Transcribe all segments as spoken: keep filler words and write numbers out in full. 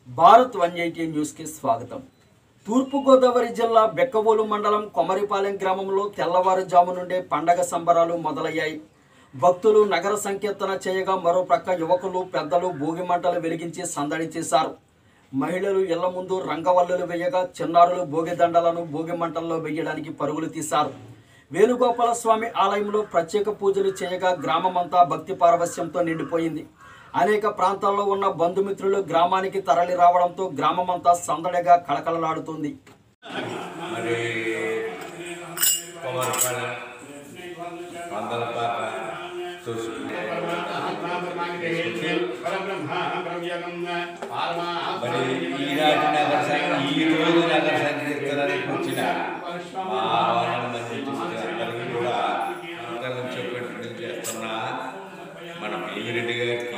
Bharat one eighty news కి స్వాగతం. తూర్పు గోదావరి జిల్లా బెక్కవోలు మండలం కొమరిపాలెం గ్రామంలో తెల్లవారుజాము నుండే పండగ సంబరాలు మొదలయ్యాయి. భక్తులు నగర సంకీర్తన చేయగా మరోప్రక్క యువకులు పెద్దలు భోగి మంటలు వెలిగించి సందడి చేశారు. మహిళలు ఇళ్ల ముందు రంగవల్లులు వేయగా చిన్నారులు భోగి దండలను భోగి మంటల్లో వేయడానికి పరుగులు తీశారు. వేణుగోపాల స్వామి ఆలయంలో ప్రత్యేక పూజలు చేయగా గ్రామమంతా భక్తి పారవస్యంతో నిండిపోయింది. అనేక ప్రాంతాల్లో ఉన్న బంధుమిత్రులు గ్రామానికి తరలి రావడంతో గ్రామమంతా సందడిగా కళకళలాడుతుంది. మన రెడ్డి గారికి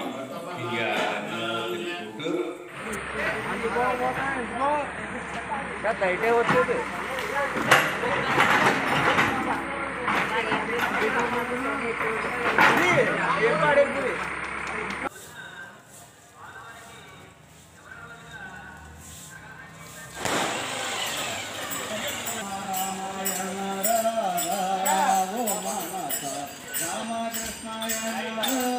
బయటే వచ్చేది ఏం పాడేది రామకృష్ణాయ